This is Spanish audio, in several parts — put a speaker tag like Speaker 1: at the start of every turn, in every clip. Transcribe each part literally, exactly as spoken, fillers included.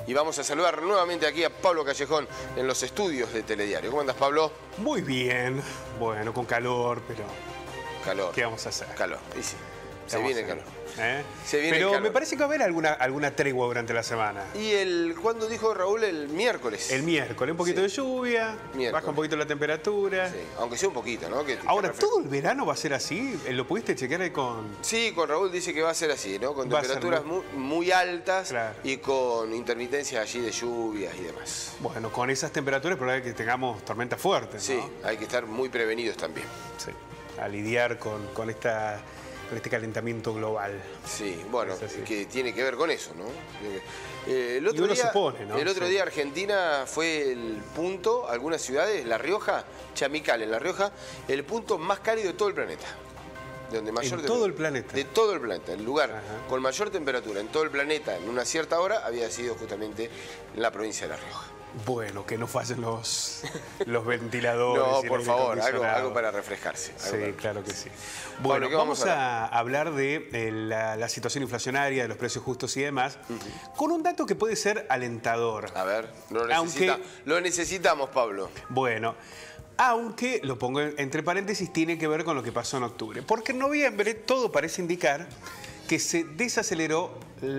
Speaker 1: Y vamos a saludar nuevamente aquí a Pablo Callejón en los estudios de Telediario. ¿Cómo andas, Pablo?
Speaker 2: Muy bien. Bueno, con calor, pero...
Speaker 1: Calor.
Speaker 2: ¿Qué vamos a hacer?
Speaker 1: Calor, y sí. Se viene el calor.
Speaker 2: ¿Eh?
Speaker 1: Se viene
Speaker 2: Pero
Speaker 1: el calor.
Speaker 2: me parece que va a haber alguna, alguna tregua durante la semana.
Speaker 1: ¿Y el cuándo dijo Raúl? El miércoles.
Speaker 2: El miércoles, un poquito
Speaker 1: Sí.
Speaker 2: de lluvia,
Speaker 1: Miércoles.
Speaker 2: baja un poquito la temperatura.
Speaker 1: Sí, aunque sea un poquito, ¿no? Que,
Speaker 2: Ahora,
Speaker 1: que
Speaker 2: ¿todo el verano va a ser así? ¿Lo pudiste chequear ahí con...?
Speaker 1: Sí, con Raúl dice que va a ser así, ¿no? Con
Speaker 2: Va a ser
Speaker 1: temperaturas muy, muy altas,
Speaker 2: Claro.
Speaker 1: y con intermitencias allí de lluvias y demás.
Speaker 2: Bueno, con esas temperaturas es probable que tengamos tormentas fuertes, ¿no?
Speaker 1: Sí, hay que estar muy prevenidos también.
Speaker 2: Sí, a lidiar con, con, esta, con este calentamiento global.
Speaker 1: Sí, bueno,
Speaker 2: Es así.
Speaker 1: que tiene que ver con eso, ¿no? Eh, el otro
Speaker 2: Y uno
Speaker 1: día,
Speaker 2: supone, ¿no?
Speaker 1: El otro
Speaker 2: Sí.
Speaker 1: día Argentina fue el punto, algunas ciudades, La Rioja, Chamical en La Rioja, el punto más cálido de todo el planeta. De donde mayor
Speaker 2: ¿En
Speaker 1: de-
Speaker 2: todo el planeta?
Speaker 1: De todo el planeta. El lugar
Speaker 2: Ajá.
Speaker 1: con mayor temperatura en todo el planeta en una cierta hora había sido justamente en la provincia de La Rioja.
Speaker 2: Bueno, que no fallen los, los ventiladores.
Speaker 1: No,
Speaker 2: y el
Speaker 1: por
Speaker 2: aire
Speaker 1: favor, algo,
Speaker 2: acondicionado.
Speaker 1: algo para refrescarse. algo
Speaker 2: Sí,
Speaker 1: para-
Speaker 2: claro que sí.
Speaker 1: Pablo,
Speaker 2: Bueno,
Speaker 1: ¿qué vamos
Speaker 2: vamos
Speaker 1: a
Speaker 2: a hablar de eh, la, la situación inflacionaria, de los precios justos y demás, con un dato que puede ser alentador.
Speaker 1: A ver, lo,
Speaker 2: Aunque-
Speaker 1: necesita- lo necesitamos, Pablo.
Speaker 2: Bueno, aunque, lo pongo en- entre paréntesis, tiene que ver con lo que pasó en octubre. Porque en noviembre todo parece indicar que se desaceleró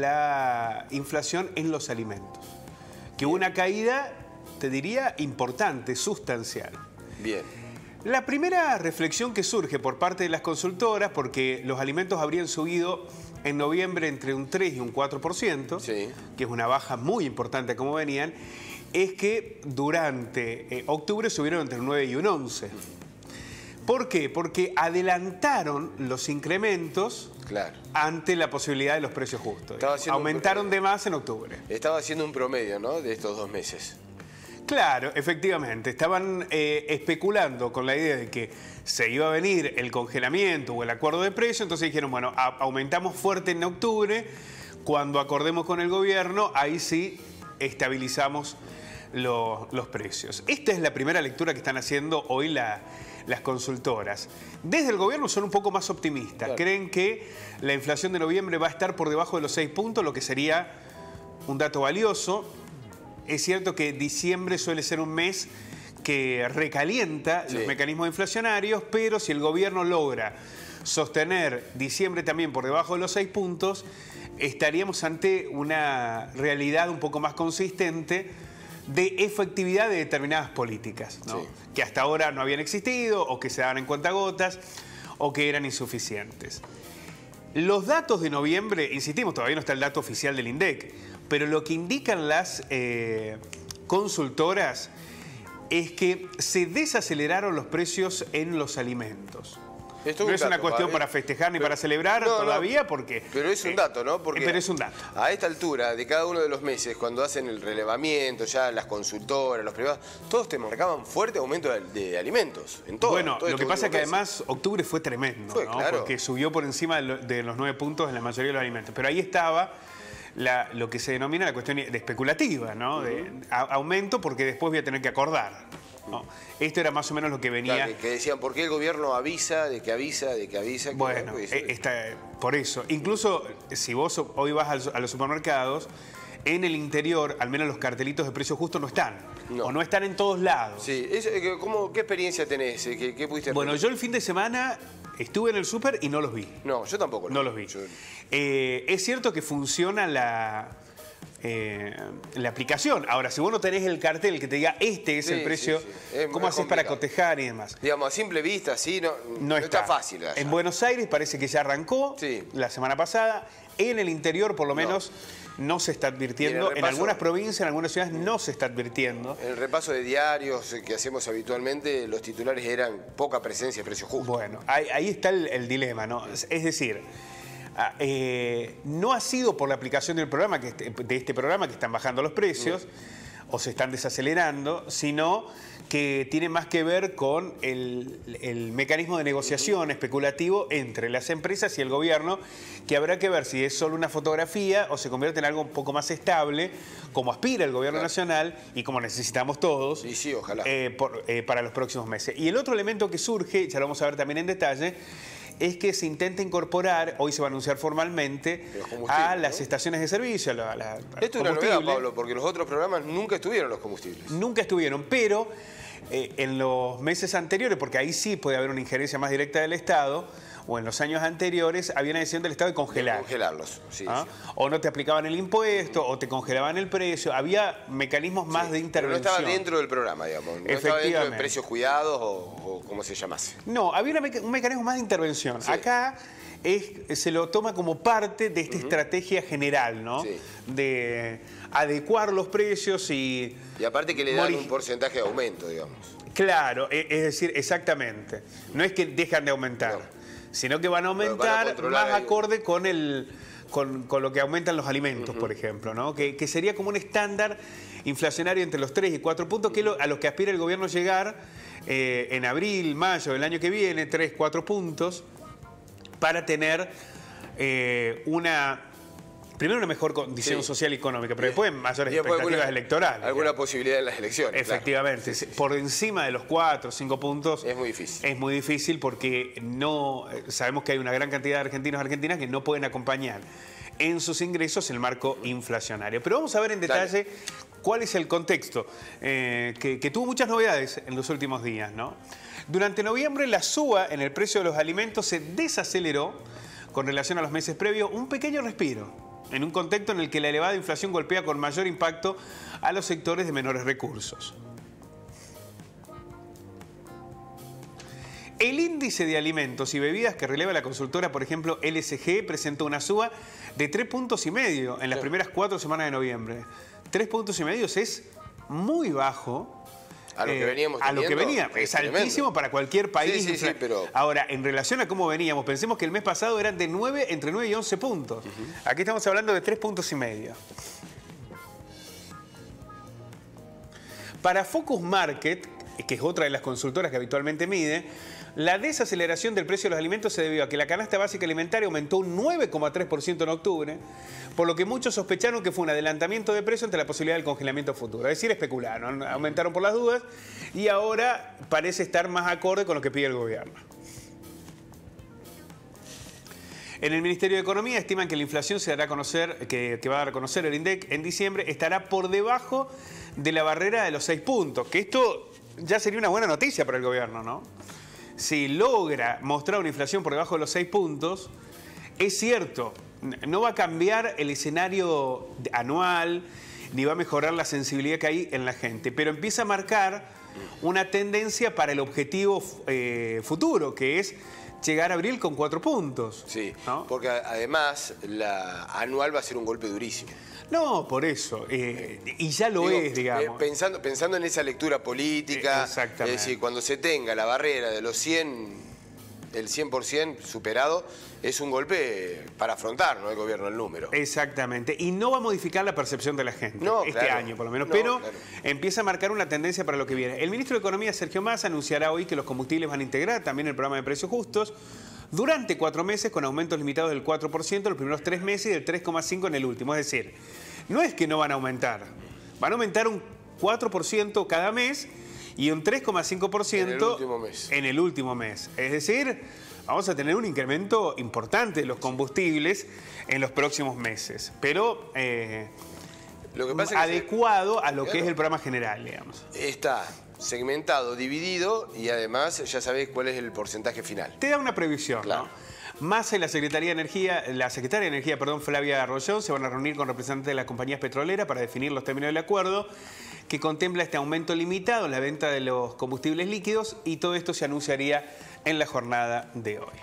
Speaker 2: la inflación en los alimentos. Que hubo una caída, te diría, importante, sustancial.
Speaker 1: Bien.
Speaker 2: La primera reflexión que surge por parte de las consultoras, porque los alimentos habrían subido en noviembre entre un tres y un cuatro por ciento,
Speaker 1: Sí.
Speaker 2: que es una baja muy importante como venían, es que durante eh, octubre subieron entre un nueve y un once. ¿Por qué? Porque adelantaron los incrementos
Speaker 1: Claro.
Speaker 2: ante la posibilidad de los precios justos.
Speaker 1: Estaba haciendo un-
Speaker 2: Aumentaron de más en octubre.
Speaker 1: Estaba haciendo un promedio, ¿no? De estos dos meses.
Speaker 2: Claro, efectivamente. Estaban eh, especulando con la idea de que se iba a venir el congelamiento o el acuerdo de precio, entonces dijeron, bueno, a- aumentamos fuerte en octubre, cuando acordemos con el gobierno, ahí sí estabilizamos lo- los precios. Esta es la primera lectura que están haciendo hoy la- las consultoras. Desde el gobierno son un poco más optimistas.
Speaker 1: Claro.
Speaker 2: Creen que la inflación de noviembre va a estar por debajo de los seis puntos, lo que sería un dato valioso. Es cierto que diciembre suele ser un mes que recalienta
Speaker 1: Sí.
Speaker 2: los mecanismos inflacionarios, pero si el gobierno logra sostener diciembre también por debajo de los seis puntos, estaríamos ante una realidad un poco más consistente de efectividad de determinadas políticas, ¿no?
Speaker 1: Sí.
Speaker 2: Que hasta ahora no habían existido, o que se daban en cuentagotas, o que eran insuficientes. Los datos de noviembre, insistimos, todavía no está el dato oficial del INDEC, pero lo que indican las eh, consultoras es que se desaceleraron los precios en los alimentos.
Speaker 1: Esto
Speaker 2: No
Speaker 1: un
Speaker 2: es una
Speaker 1: dato,
Speaker 2: cuestión
Speaker 1: ¿eh?
Speaker 2: para festejar ni
Speaker 1: Pero-
Speaker 2: para celebrar
Speaker 1: No, no,
Speaker 2: todavía, porque...
Speaker 1: Pero es un
Speaker 2: eh,
Speaker 1: dato, ¿no? Porque
Speaker 2: eh, pero es un dato.
Speaker 1: A esta altura de cada uno de los meses, cuando hacen el relevamiento, ya las consultoras, los privados, todos te marcaban fuerte aumento de, de alimentos. En todo.
Speaker 2: Bueno,
Speaker 1: todo
Speaker 2: lo que
Speaker 1: estos
Speaker 2: pasa es que
Speaker 1: últimos meses.
Speaker 2: además octubre fue tremendo,
Speaker 1: Fue,
Speaker 2: ¿no?
Speaker 1: claro.
Speaker 2: Porque subió por encima de, lo- de los nueve puntos en la mayoría de los alimentos. Pero ahí estaba la- lo que se denomina la cuestión de especulativa, ¿no? De a- aumento porque después voy a tener que acordar, ¿no? Esto era más o menos lo que venía...
Speaker 1: Claro, que, que decían, ¿por qué el gobierno avisa, de que avisa, de que avisa? Que
Speaker 2: Bueno,
Speaker 1: no, pues,
Speaker 2: eh, está, por eso. Incluso si vos hoy vas al- a los supermercados, en el interior, al menos los cartelitos de precio justo no están.
Speaker 1: No.
Speaker 2: O no están en todos lados.
Speaker 1: Sí, es, eh, que- ¿cómo, ¿qué experiencia tenés? Eh, ¿Qué, qué pudiste
Speaker 2: Bueno,
Speaker 1: hacer?
Speaker 2: yo el fin de semana estuve en el súper y no los vi.
Speaker 1: No, yo tampoco.
Speaker 2: No los vi.
Speaker 1: Yo-
Speaker 2: Eh, es cierto que funciona la, eh, la aplicación. Ahora, si vos no tenés el cartel que te diga este es
Speaker 1: Sí,
Speaker 2: el precio,
Speaker 1: sí, sí. Es-
Speaker 2: ¿cómo
Speaker 1: es
Speaker 2: haces para
Speaker 1: complicado.
Speaker 2: cotejar y demás?
Speaker 1: Digamos, a simple vista, sí, no,
Speaker 2: No, está.
Speaker 1: fácil. allá.
Speaker 2: En Buenos Aires parece que ya arrancó
Speaker 1: Sí.
Speaker 2: la semana pasada. En el interior, por lo
Speaker 1: No.
Speaker 2: menos, no, se está
Speaker 1: Y en
Speaker 2: advirtiendo.
Speaker 1: el
Speaker 2: En,
Speaker 1: repaso-
Speaker 2: algunas provincias, en algunas ciudades, no se está advirtiendo.
Speaker 1: En el repaso de diarios eh, que hacemos habitualmente, los titulares eran poca presencia de precios justos.
Speaker 2: Bueno, ahí, ahí está el, el dilema, ¿no? Es es decir, ah, eh, no ha sido por la aplicación del programa que este- de este programa que están bajando los precios o se están desacelerando, sino que tiene más que ver con el, el mecanismo de negociación especulativo entre las empresas y el gobierno, que habrá que ver si es solo una fotografía o se convierte en algo un poco más estable, como aspira el gobierno
Speaker 1: Claro.
Speaker 2: nacional y como necesitamos todos.
Speaker 1: Y sí, ojalá.
Speaker 2: eh, por- eh, para los próximos meses. Y el otro elemento que surge, ya lo vamos a ver también en detalle, es que se intenta incorporar, hoy se va a anunciar formalmente, a las ¿no? estaciones de servicio. A la, a la,
Speaker 1: Esto es una novedad, Pablo, porque los otros programas nunca estuvieron los combustibles.
Speaker 2: Nunca estuvieron, pero eh, en los meses anteriores, porque ahí sí puede haber una injerencia más directa del Estado, o en los años anteriores había una decisión del Estado de congelar.
Speaker 1: De congelarlos, sí,
Speaker 2: ¿Ah?
Speaker 1: sí.
Speaker 2: O no te aplicaban el impuesto, o te congelaban el precio. Había mecanismos más
Speaker 1: sí,
Speaker 2: de intervención.
Speaker 1: Pero no estaba dentro del programa, digamos. No estaba dentro de precios cuidados o, o como se llamase.
Speaker 2: No, había una meca un mecanismo más de intervención. Sí. Acá es, se lo toma como parte de esta uh-huh. estrategia general, ¿no? Sí. De adecuar los precios y...
Speaker 1: Y aparte que le dan un porcentaje de aumento, digamos.
Speaker 2: Claro, es decir, exactamente. No es que dejan de aumentar. No. Sino que van a aumentar más ahí. acorde con, el, con, con lo que aumentan los alimentos, uh-huh. por ejemplo, ¿no? Que, que sería como un estándar inflacionario entre los tres y cuatro puntos, que es lo, a los que aspira el gobierno llegar eh, en abril, mayo del año que viene, tres, cuatro puntos, para tener eh, una... Primero una mejor condición sí. social y económica, pero después mayores después expectativas alguna, electorales.
Speaker 1: Alguna posibilidad en las elecciones.
Speaker 2: Efectivamente.
Speaker 1: Claro.
Speaker 2: Por encima de los cuatro, cinco puntos.
Speaker 1: Es muy difícil.
Speaker 2: Es muy difícil porque no sabemos que hay una gran cantidad de argentinos y argentinas que no pueden acompañar en sus ingresos el marco inflacionario. Pero vamos a ver en detalle Dale. cuál es el contexto, eh, que, que tuvo muchas novedades en los últimos días, ¿no? Durante noviembre la suba en el precio de los alimentos se desaceleró con relación a los meses previos, un pequeño respiro, en un contexto en el que la elevada inflación golpea con mayor impacto a los sectores de menores recursos. El índice de alimentos y bebidas que releva la consultora, por ejemplo, L S G, presentó una suba de tres puntos y medio en las primeras cuatro semanas de noviembre. Tres puntos y medio es muy bajo.
Speaker 1: A lo que veníamos
Speaker 2: eh, A lo que venía. Es altísimo para cualquier país.
Speaker 1: Sí, sí, sí, pero...
Speaker 2: Ahora, en relación a cómo veníamos, pensemos que el mes pasado eran de nueve, entre nueve y once puntos. Uh-huh. Aquí estamos hablando de tres puntos y medio. Para Focus Market, que es otra de las consultoras que habitualmente mide, la desaceleración del precio de los alimentos se debió a que la canasta básica alimentaria aumentó un nueve coma tres por ciento en octubre, por lo que muchos sospecharon que fue un adelantamiento de precio ante la posibilidad del congelamiento futuro. Es decir, especularon, aumentaron por las dudas y ahora parece estar más acorde con lo que pide el gobierno. En el Ministerio de Economía estiman que la inflación se dará a conocer, que, que va a dar a conocer el INDEC en diciembre, estará por debajo de la barrera de los seis puntos, que esto ya sería una buena noticia para el gobierno, ¿no? Si logra mostrar una inflación por debajo de los seis puntos, es cierto, no va a cambiar el escenario anual, ni va a mejorar la sensibilidad que hay en la gente, pero empieza a marcar una tendencia para el objetivo eh, futuro, que es llegar a abril con cuatro puntos.
Speaker 1: Sí,
Speaker 2: ¿no?
Speaker 1: Porque además la anual va a ser un golpe durísimo.
Speaker 2: No, por eso. Eh, y ya lo Digo, es, digamos.
Speaker 1: Eh, pensando, pensando en esa lectura política,
Speaker 2: Exactamente.
Speaker 1: es decir, cuando se tenga la barrera de los cien, el cien por ciento superado, es un golpe para afrontar, ¿no? El gobierno, el número.
Speaker 2: Exactamente. Y no va a modificar la percepción de la gente,
Speaker 1: no,
Speaker 2: este
Speaker 1: claro.
Speaker 2: año por lo menos.
Speaker 1: No,
Speaker 2: pero
Speaker 1: claro.
Speaker 2: empieza a marcar una tendencia para lo que viene. El ministro de Economía, Sergio Massa, anunciará hoy que los combustibles van a integrar también el programa de precios justos durante cuatro meses con aumentos limitados del cuatro por ciento los primeros tres meses y del tres coma cinco por ciento en el último. Es decir, no es que no van a aumentar, van a aumentar un cuatro por ciento cada mes y un tres coma cinco por ciento
Speaker 1: en el último mes.
Speaker 2: En el último mes. Es decir, vamos a tener un incremento importante de los combustibles en los próximos meses, pero eh,
Speaker 1: lo que pasa
Speaker 2: adecuado
Speaker 1: es que,
Speaker 2: a lo
Speaker 1: claro,
Speaker 2: que es el programa general, digamos.
Speaker 1: Está segmentado, dividido y además ya sabés cuál es el porcentaje final.
Speaker 2: Te da una previsión,
Speaker 1: claro.
Speaker 2: ¿no? Massa y la Secretaría de Energía, la Secretaria de Energía, perdón, Flavia Arroyón, se van a reunir con representantes de las compañías petroleras para definir los términos del acuerdo que contempla este aumento limitado en la venta de los combustibles líquidos y todo esto se anunciaría en la jornada de hoy.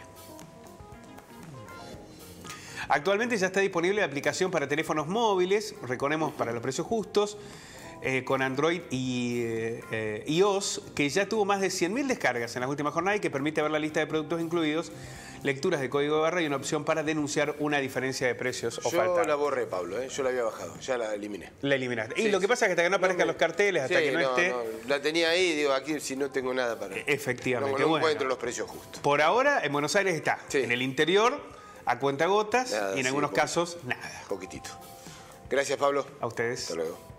Speaker 2: Actualmente ya está disponible la aplicación para teléfonos móviles, recordemos, para los precios justos, eh, con Android y eh, iOS, que ya tuvo más de cien mil descargas en las últimas jornadas y que permite ver la lista de productos incluidos, lecturas de código de barra y una opción para denunciar una diferencia de precios o
Speaker 1: Yo
Speaker 2: falta.
Speaker 1: Yo la borré, Pablo, ¿eh? Yo la había bajado, ya la eliminé.
Speaker 2: La eliminaste.
Speaker 1: Sí,
Speaker 2: y lo que pasa es que hasta que no aparezcan
Speaker 1: no me...
Speaker 2: los carteles, hasta
Speaker 1: sí,
Speaker 2: que no, no esté...
Speaker 1: No. La tenía ahí, digo, aquí si no tengo nada para...
Speaker 2: Efectivamente.
Speaker 1: No, no
Speaker 2: bueno.
Speaker 1: encuentro los precios justos.
Speaker 2: Por ahora, en Buenos Aires está.
Speaker 1: Sí.
Speaker 2: En el interior, a cuentagotas,
Speaker 1: nada,
Speaker 2: y en
Speaker 1: sí,
Speaker 2: algunos
Speaker 1: poquito,
Speaker 2: casos, nada.
Speaker 1: Poquitito. Gracias, Pablo.
Speaker 2: A ustedes.
Speaker 1: Hasta luego.